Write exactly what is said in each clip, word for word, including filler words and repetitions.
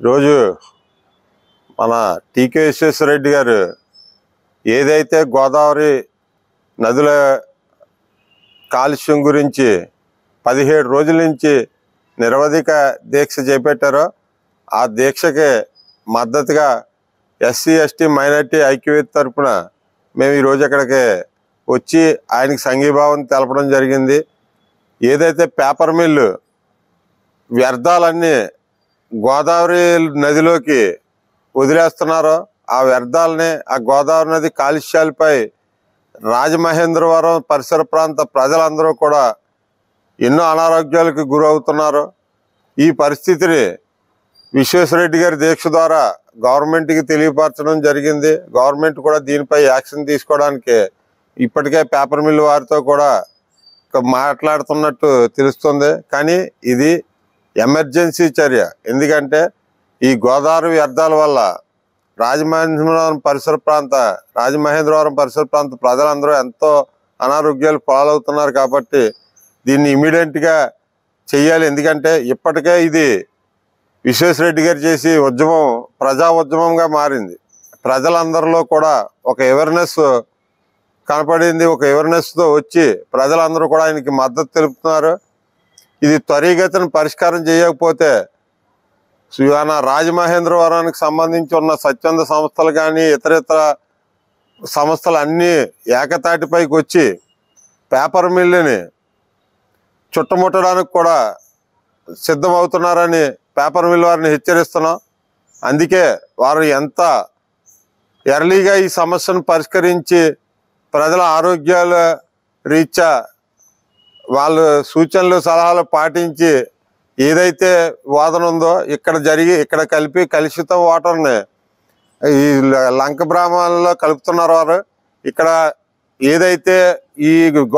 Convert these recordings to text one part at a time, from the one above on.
ఈరోజు మన టీకే విశ్వేశ్వరరెడ్డి గారు ఏదైతే గోదావరి నదుల కాలుష్యం గురించి పదిహేడు రోజుల నుంచి నిరవధిక దీక్ష చేపట్టారో ఆ దీక్షకి మద్దతుగా ఎస్సీ ఎస్టీ మైనార్టీ ఐక్యవేత్త తరపున మేము ఈరోజు అక్కడికి వచ్చి ఆయనకి సంఘీభావం తెలపడం జరిగింది. ఏదైతే పేపర్ మిల్లు వ్యర్థాలన్నీ గోదావరి నదిలోకి వదిలేస్తున్నారో ఆ వ్యర్థాలని ఆ గోదావరి నది కాలుష్యాలపై రాజమహేంద్రవరం పరిసర ప్రాంత ప్రజలందరూ కూడా ఎన్నో అనారోగ్యాలకు గురవుతున్నారు. ఈ పరిస్థితిని విశ్వేశ్వరరెడ్డి గారి దీక్ష ద్వారా గవర్నమెంట్కి తెలియపరచడం జరిగింది. గవర్నమెంట్ కూడా దీనిపై యాక్షన్ తీసుకోవడానికి ఇప్పటికే పేపర్ మిల్లు వారితో కూడా మాట్లాడుతున్నట్టు తెలుస్తుంది. కానీ ఇది ఎమర్జెన్సీ చర్య. ఎందుకంటే ఈ గోదావరి వ్యర్థాల వల్ల రాజమహేంద్రవరం పరిసర ప్రాంత రాజమహేంద్రవరం పరిసర ప్రాంత ప్రజలందరూ ఎంతో అనారోగ్యాలు పాలవుతున్నారు. కాబట్టి దీన్ని ఇమీడియట్గా చెయ్యాలి. ఎందుకంటే ఇప్పటికే ఇది విశ్వేశ్వరరెడ్డి గారు చేసి ఉద్యమం ప్రజా ఉద్యమంగా మారింది. ప్రజలందరిలో కూడా ఒక అవేర్నెస్ కనపడింది. ఒక అవేర్నెస్తో వచ్చి ప్రజలందరూ కూడా ఆయనకి మద్దతు తెలుపుతున్నారు. ఇది త్వరితగతిన పరిష్కారం చేయకపోతే మన రాజమహేంద్రవరానికి సంబంధించి ఉన్న స్వచ్ఛంద సంస్థలు కానీ ఇతర ఇతర సంస్థలు అన్నీ ఏకతాటిపైకి వచ్చి పేపర్ మిల్లుని చుట్టుముట్టడానికి కూడా సిద్ధమవుతున్నారని పేపర్ మిల్ వారిని హెచ్చరిస్తున్నాం. అందుకే వారు ఎంత ఎర్లీగా ఈ సమస్యను పరిష్కరించి ప్రజల ఆరోగ్యాల రీత్యా వాళ్ళు సూచనలు సలహాలు పాటించి ఏదైతే వాదన ఉందో ఇక్కడ జరిగి ఇక్కడ కలిపి కలుషిత వాటర్ని ఈ లంక బ్రాహ్మణుల్లో కలుపుతున్నారు. వారు ఇక్కడ ఏదైతే ఈ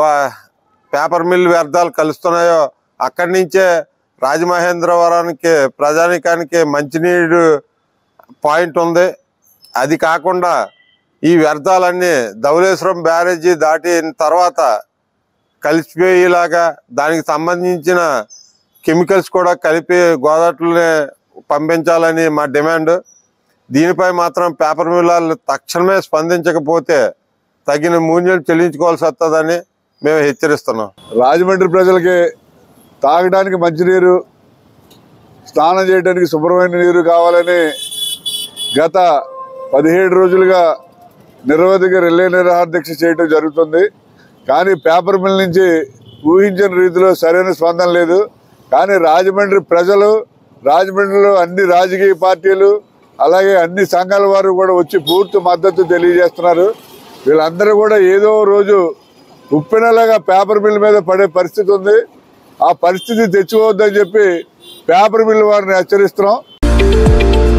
పేపర్ మిల్ వ్యర్థాలు కలుస్తున్నాయో అక్కడి నుంచే రాజమహేంద్రవరానికి ప్రజానికానికి మంచినీరు పాయింట్ ఉంది. అది కాకుండా ఈ వ్యర్థాలన్నీ ధవళేశ్వరం బ్యారేజీ దాటిన తర్వాత కలిసిపోయేలాగా దానికి సంబంధించిన కెమికల్స్ కూడా కలిపి గోదావరిలోనే పంపించాలని మా డిమాండ్. దీనిపై మాత్రం పేపర్ మిల్లు తక్షణమే స్పందించకపోతే తగిన మూల్యం చెల్లించుకోవాల్సి వస్తుందని మేము హెచ్చరిస్తున్నాం. రాజమండ్రి ప్రజలకి తాగడానికి మంచినీరు, స్నానం చేయడానికి శుభ్రమైన నీరు కావాలని గత పదిహేడు రోజులుగా నిరవధిక రిలే నిరాహార దీక్ష చేయడం జరుగుతుంది. కానీ పేపర్ మిల్ నుంచి ఊహించిన రీతిలో సరైన స్పందన లేదు. కానీ రాజమండ్రి ప్రజలు, రాజమండ్రిలో అన్ని రాజకీయ పార్టీలు అలాగే అన్ని సంఘాల వారు కూడా వచ్చి పూర్తి మద్దతు తెలియజేస్తున్నారు. వీళ్ళందరూ కూడా ఏదో రోజు ఉప్పెనలాగా పేపర్ మిల్ మీద పడే పరిస్థితి ఉంది. ఆ పరిస్థితి తెచ్చిపోవద్దని చెప్పి పేపర్ మిల్ వారిని హెచ్చరిస్తున్నాం.